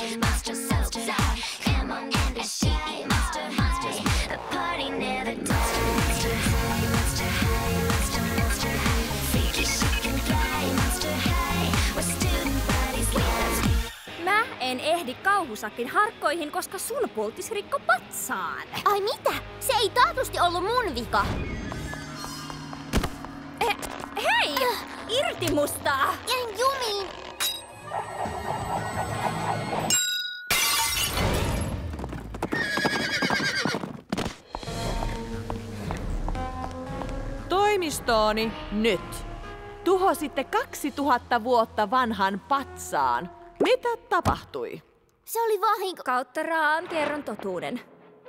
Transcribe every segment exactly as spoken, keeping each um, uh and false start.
Mä en ehdi kauhusakin harkkoihin, koska sun pulttis rikko patsaan. Ai mitä? Se ei taatusti ollut mun vika. Eh, hei! Irti musta! Jäin jumiin. Toimistooni nyt. Tuhositte kaksituhatta vuotta vanhan patsaan. Mitä tapahtui? Se oli vahinko. Kautta raan kerron totuuden.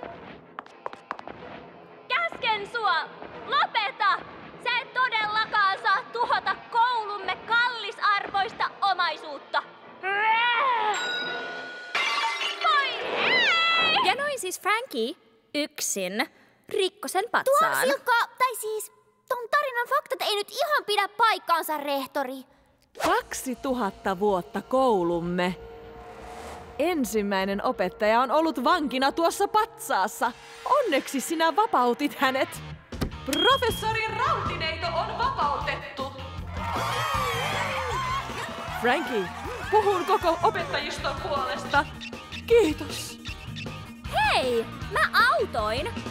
Käsken sua! Lopeta! Sä et todellakaan saa tuhota koulumme kallisarvoista omaisuutta. Voi ei! Ja noin siis Frankie yksin rikko sen patsaan. Tuon Silkka, tai siis ton tarinan faktat ei nyt ihan pidä paikkaansa, rehtori. Kaksituhatta vuotta koulumme. Ensimmäinen opettaja on ollut vankina tuossa patsaassa. Onneksi sinä vapautit hänet. Professori Rautineito on vapautettu. Frankie, puhun koko opettajiston puolesta. Kiitos. Hei, mä autoin.